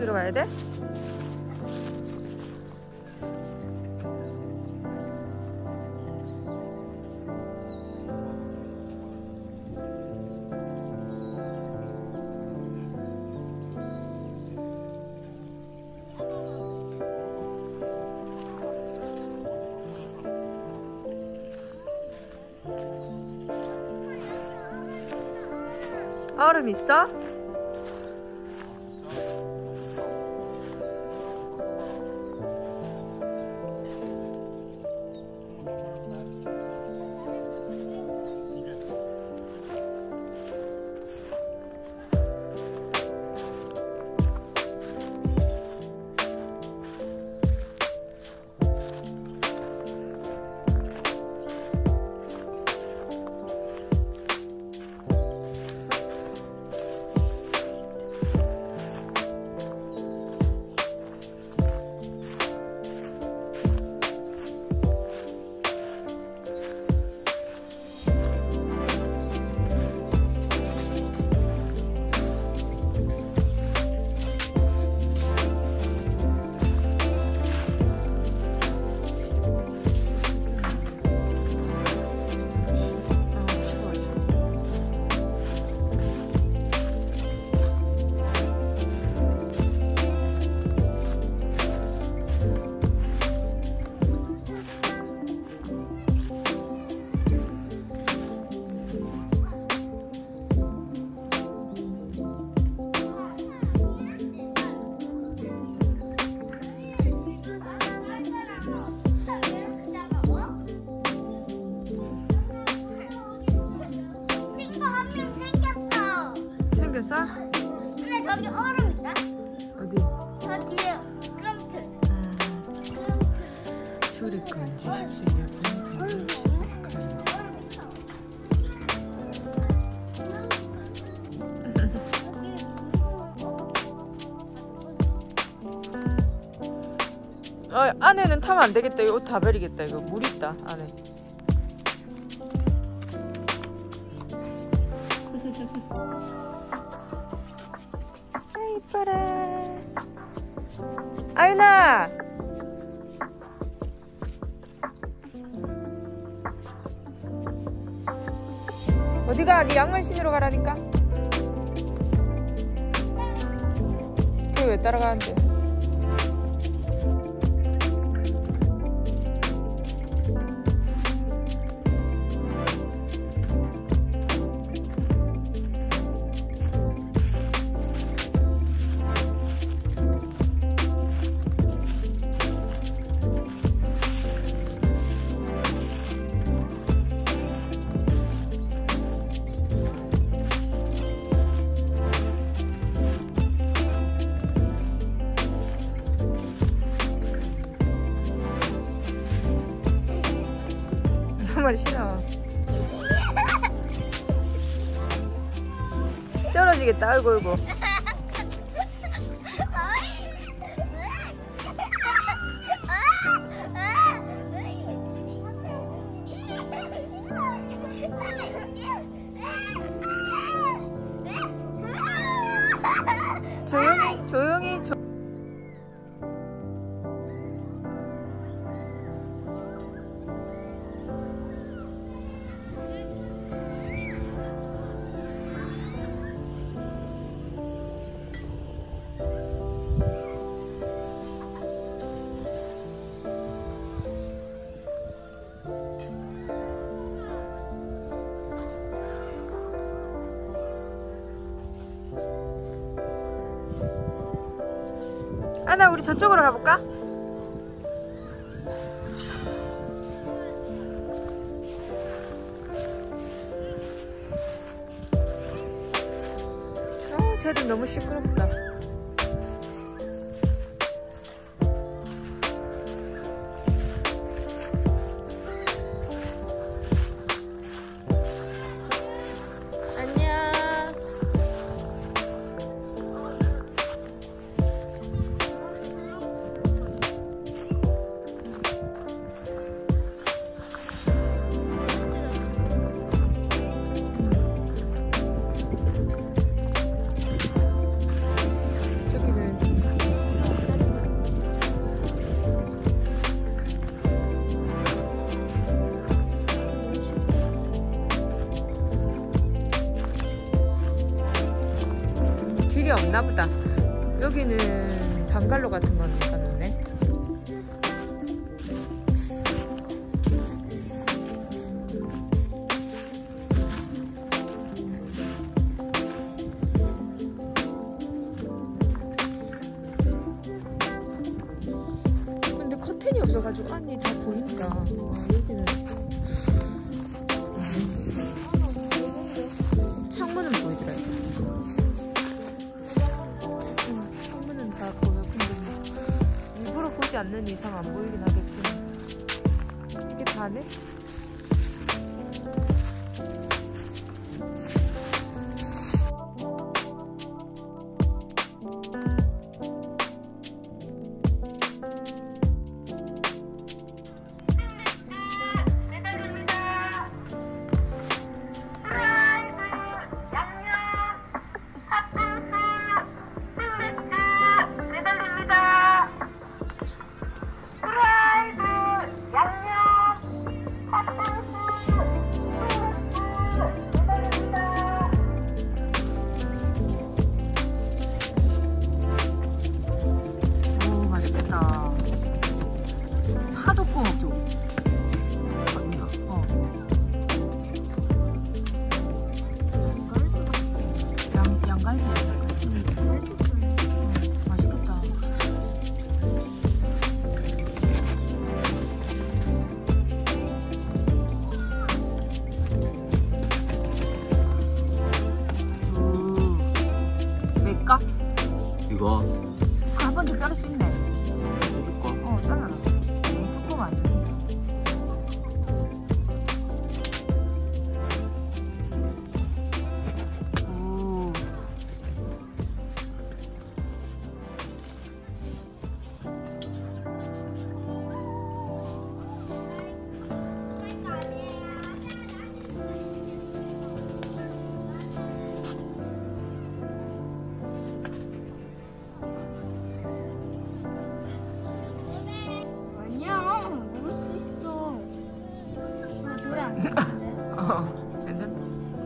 씻으러 가야 돼? 얼음 있어? 생겼어? 근데 저기 얼음 있다? 어디? 저 뒤에 크럼트. 슈리콘 얼음 있어. 안에는 타면 안 되겠다. 이 옷 다 버리겠다. 이거 물 있다 안에. 아 이뻐라. 아윤아. 어디가? 네 양말 신으러 가라니까. 걔 왜 따라가는데? 정말 싫어. 떨어지겠다. 아이고 아이고. 조용히. 아나 우리 저쪽으로 가볼까? 쟤들 너무 시끄럽다. 없나 보다. 여기는 방갈로 같은 거는 가는데. 근데 커튼이 없어가지고 안이 다 보인다. 여기는 창문은 보이더라. 창문은 다 보여. 근데 일부러 보지 않는 이상 안 보이긴 하겠지만 이게 다네? 이거 한 번 더 자를 수 있네. 해줄까? 잘라라. 너무 두꺼우면 안 돼. 오. 아니야, 먹을 수 있어. 나 노래 안 듣는데. 괜찮다.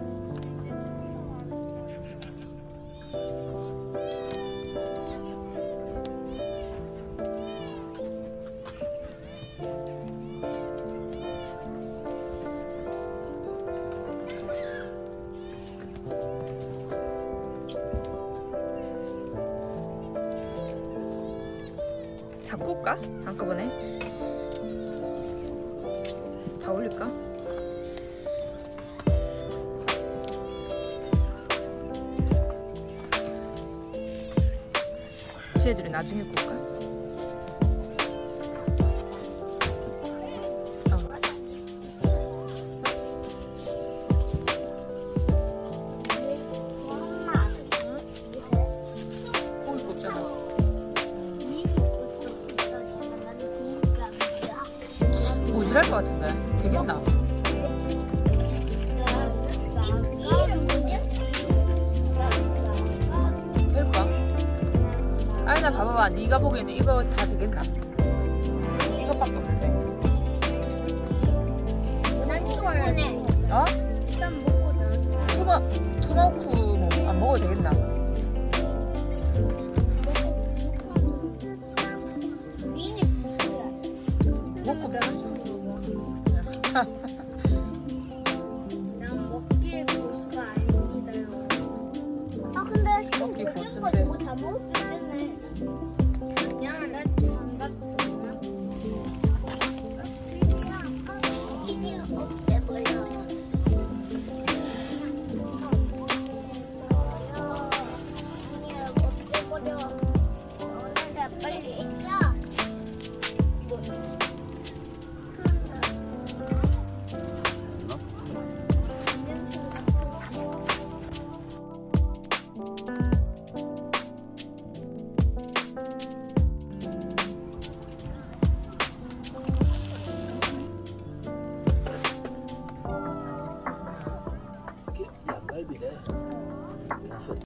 다 꿀까? 한꺼번에? 다 올릴까? 쟤들이 나중에 꿀까? 엄마. 고기 굽잖아. 모질할 것 같은데? 되겠나? 될까? 아니 나 봐봐봐. 네가 보기에는 이거 다 되겠나? 이것밖에 없는데. 난 이거 해. 어? 일단 먹고 나서 토마호크 뭐 안 먹어도 되겠나? 미니 먹고 난 먹기에 고수가 아닙니다요. 아 근데 먹기 거 고수인데. 이거 다 먹을 수 있겠네. 그냥 나 장갑 미니 없애버려. 없애버려. 자 빨리 야. 양갈비래.